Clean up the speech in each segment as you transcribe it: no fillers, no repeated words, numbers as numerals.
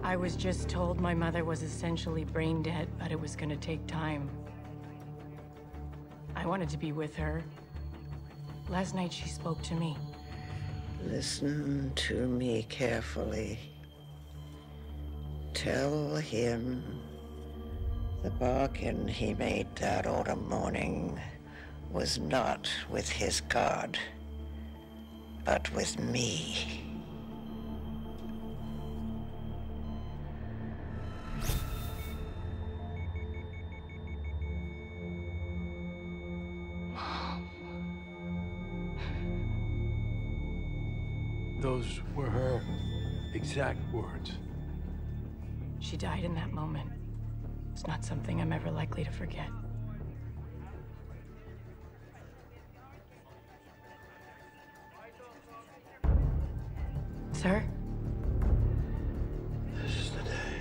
I was just told my mother was essentially brain dead, but it was gonna take time. I wanted to be with her. Last night she spoke to me. Listen to me carefully. Tell him the bargain he made that autumn morning was not with his god, but with me. Those were her exact words. She died in that moment. It's not something I'm ever likely to forget. Sir? This is the day.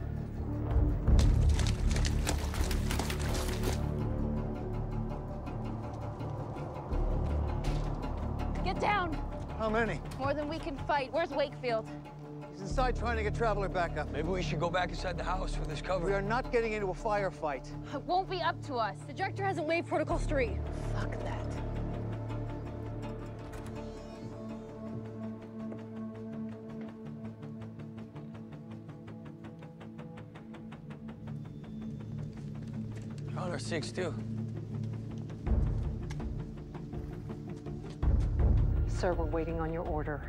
Get down! How many? More than we can fight. Where's Wakefield? He's inside trying to get Traveler back up. Maybe we should go back inside the house with this cover. We are not getting into a firefight. It won't be up to us. The director hasn't waived Protocol 3. Fuck that. Connor 6-2. Sir, we're waiting on your order.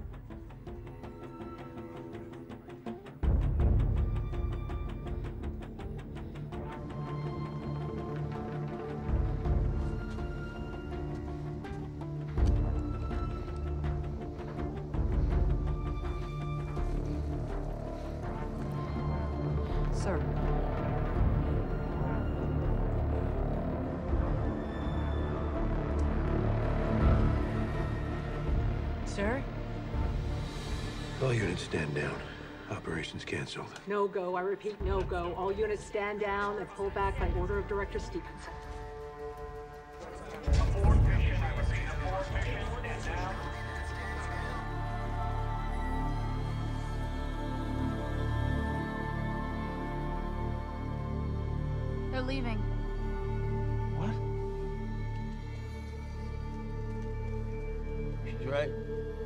Sir. Sir? All units stand down. Operations canceled. No go. I repeat, no go. All units stand down and pull back by order of Director Stevenson. They're leaving. What? She's right.